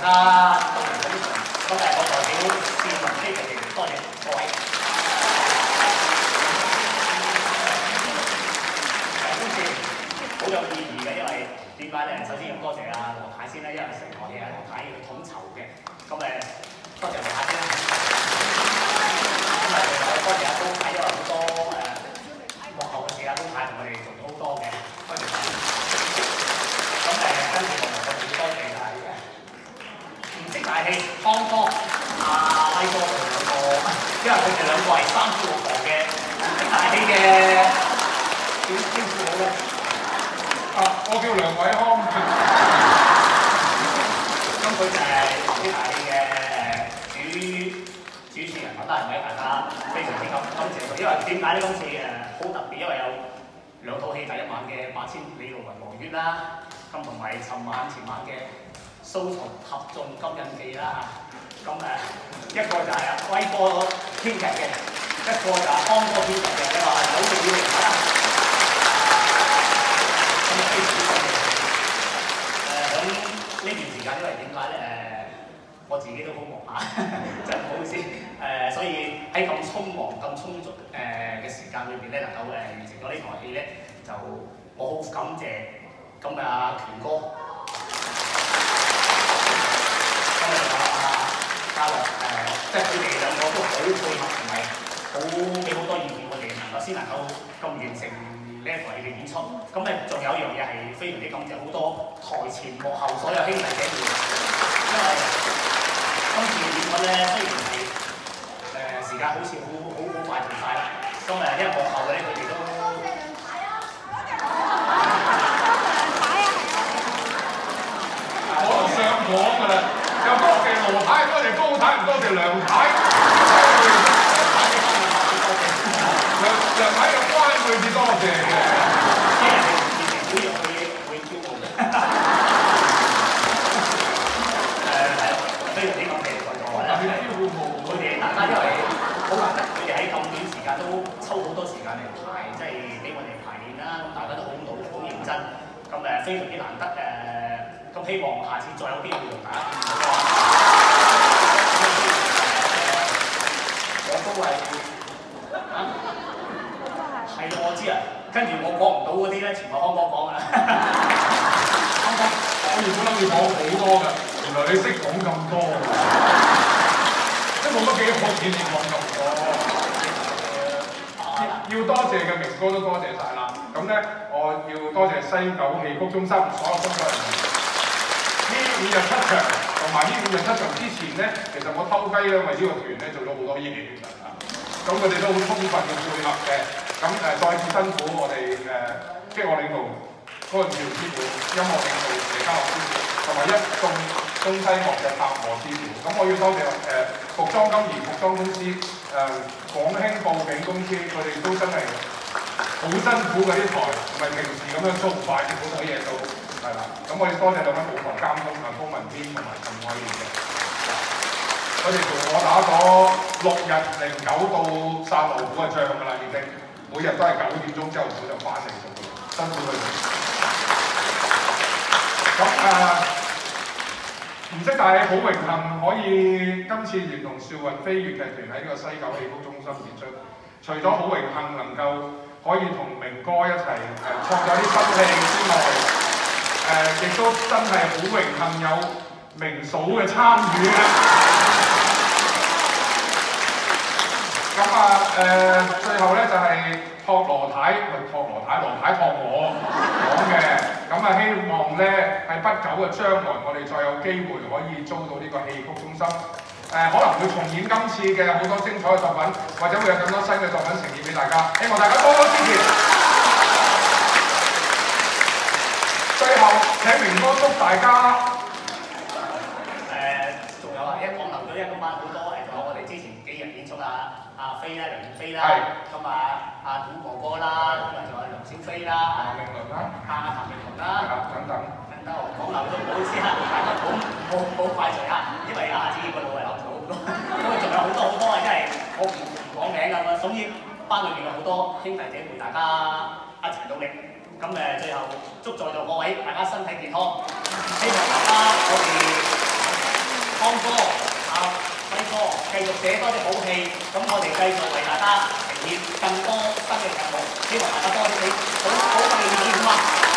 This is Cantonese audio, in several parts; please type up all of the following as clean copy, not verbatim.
家到嚟嗰啲場，咁我代表市民非常地多謝各位。今次好有意義嘅，因為點解咧？首先要多謝阿羅太先啦，因為成個嘢係羅太去統籌嘅，咁多謝羅太先啦。咁多謝阿高太，因為好多幕後嘅事，阿高太同我哋做咗好多嘅，多謝晒。咁跟住我好多謝晒唔識大氣康哥、阿威哥佢哋兩個，因為佢哋兩個係三夫六婆嘅唔識大氣嘅點稱呼好咧？ 我叫梁偉康。 咁佢就係唔識大氣嘅主持人啦，係咪？大家非常之感謝佢，因為點解咧？今次好特別，因為有2套戲，第一晚嘅《8000里路雲和月》啦，咁同埋前晚嘅《蘇松合眾金印記》啦，咁一個就係威哥編劇嘅，一個就係康哥編劇嘅，你話係咪好重要嚟啦？咁非常之多謝。喺呢段時間，因為點解咧？我自己都好忙下，真係唔好意思。所以喺咁匆忙、咁充足嘅時間裏邊咧，能夠完成咗呢台戲咧，就我好感謝咁權哥，咁嘉樂即係佢哋兩個都好配合，同埋好俾好多意見我哋，先能夠咁完成呢一台戲嘅演出。咁仲有一樣嘢係非常之感謝好多台前幕後所有兄弟姐妹，因為今次嘅演出咧，雖然係時間好似好快做晒啦，咁因為幕後嘅咧佢哋都我都想講㗎啦，又多謝羅太，多謝高太，唔多謝梁太。梁太嘅關佢至多謝嘅。 啲人哋以前好容易會驕傲嘅。非常之感謝在座啦。佢哋大家因為好難得，佢哋喺咁短時間都抽好多時間嚟排，即係俾我哋排練啦。咁大家都好努力、好認真，咁非常之難得咁希望下次再有機會同大家見到啦。我都係係我知啊，跟住我講唔到嗰啲咧，全部康哥講啊。康哥， 我原本諗住講好多㗎。原來你識講咁多，即係冇乜幾可見你講咁多。要多謝嘅明哥都多謝晒啦。咁咧，我要多謝西九戲曲中心所有工作人員。呢5日7場，同埋呢5日7場之前咧，其實我偷雞咧為呢個團咧做咗好多演員㗎嚇。咁佢哋都好充分嘅配合嘅。咁再次辛苦我哋即係我領導嗰個趙師傅、音樂領導李家樂師傅，同埋一眾中西樂嘅拍和師傅。咁我要多謝服裝金怡服裝公司、廣興布景公司，佢哋都真係好辛苦嘅呢台，唔係平時咁樣速快，好多嘢都係啦。咁我要多謝兩位舞台監督高文天同埋陳偉賢嘅，佢哋同我打咗6日09到殺老虎嘅仗㗎啦，已經每日都係9點鐘朝頭早就翻嚟做，辛苦佢哋。咁唔識大氣，好榮幸可以今次連同邵韻飛粵劇團喺呢個西九戲曲中心演出。除咗好榮幸能夠可以同明哥一齊創作啲新戲之外，亦都真係好榮幸有明嫂嘅參與啦。咁最後咧就係託羅太，羅太託我講嘅。咁希望咧喺不久嘅將來，我哋再有機會可以租到呢個戲曲中心，可能會重演今次嘅好多精彩嘅作品，或者會有更多新嘅作品呈現俾大家。希望大家多多支持。最後請明哥祝大家仲有啊，一講漏咗，因為今晚好多仲有我哋之前幾日演出阿飛啦，梁燕飛啦，咁阿古哥哥啦，咁仲有梁小飛啦， 譚詠麟啦， 譚詠麟啦， 等等。 講漏咗唔好意思嚇，大家好快脆嚇，因為阿子個腦係漏咗好多，因為仲有好多啊，真係我唔講名咁啊。總之班裏邊有好多兄弟姐妹，大家一齊努力。咁最後祝在座各位大家身體健康，希望大家我哋康哥、輝哥繼續寫多啲好戲，咁我哋繼續為大家呈現更多新嘅劇目，希望大家多啲俾好嘅意見嘛。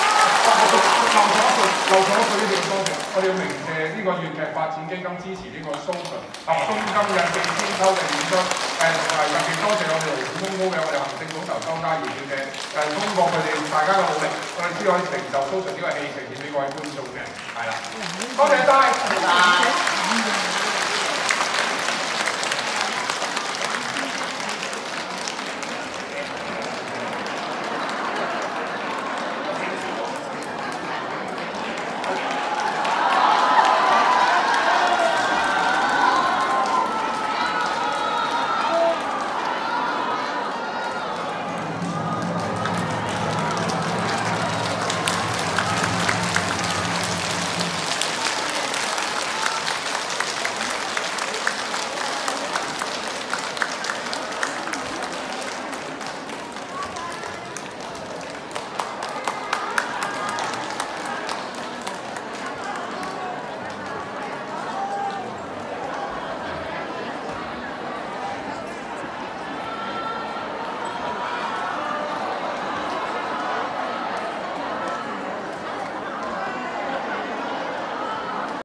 漏咗一句呢條多謝，我哋要鳴謝呢個粵劇發展基金支持呢個蘇純合中今日嘅千秋嘅演出，同埋特別多謝我哋勞苦功高嘅我哋行政總裁周嘉怡小姐，通過佢哋大家嘅努力，我哋先可以成就蘇純呢個戲呈現俾各位觀眾嘅，係啦，多謝晒。